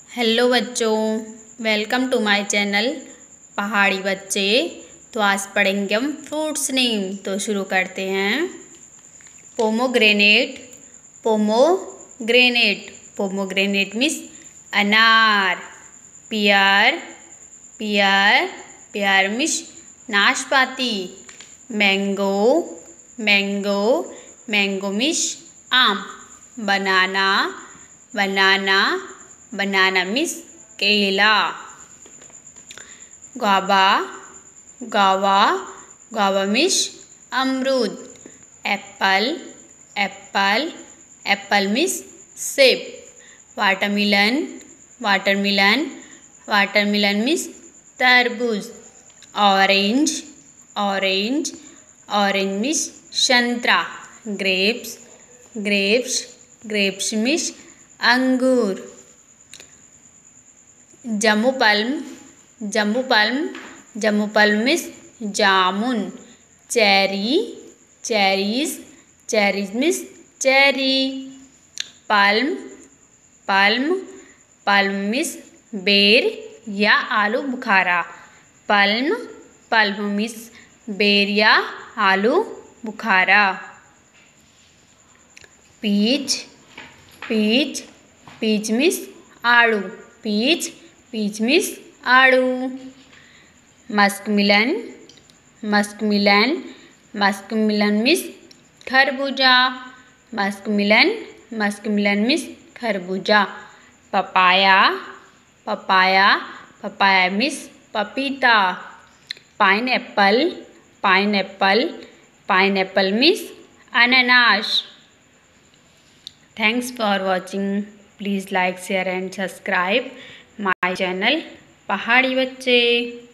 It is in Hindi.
हेलो बच्चों, वेलकम टू माय चैनल पहाड़ी बच्चे। तो आज पढ़ेंगे हम फ्रूट्स नेम। तो शुरू करते हैं। पोमोग्रेनेट, पोमोग्रेनेट, पोमोग्रेनेट मीन्स अनार। पियर, पियर, पियर मीन्स नाशपाती। मैंगो, मैंगो, मैंगो मीन्स आम। बनाना, बनाना, बनाना मीन्स केला। गुआवा, गुआवा, गुआवा मीन्स अमरूद। एप्पल, एप्पल, एप्पल मीन्स सेब। वाटरमेलन, वाटरमेलन, वाटरमेलन मीन्स तरबूज। ऑरेंज, ऑरेंज, ऑरेंज मीन्स संतरा। ग्रेप्स, ग्रेप्स, ग्रेप्स मीन्स अंगूर। Jammu plum, Jammu plum, Jammu plum means जामुन। Cherry, cherries, cherries means cherry. Plum, plum, plum means बेर या आलू बुखारा। पल्म, पल्म मीन्स बेर या आलू बुखारा। पीच, पीच, पीच मीन्स आड़ू। पीच, पीच मीन्स आड़ू। मस्कमिलन, मस्कमिलन, मस्कमिलन मीन्स खरबूजा। मस्कमिलन, मस्कमिलन मीन्स खरबूजा। पपाया, पपाया, पपाया मीन्स पपीता। पाइनएप्पल, पाइनएप्पल, पाइनएप्पल मीन्स अनानास। Thanks for watching. Please like, share and subscribe my channel पहाड़ी बच्चे।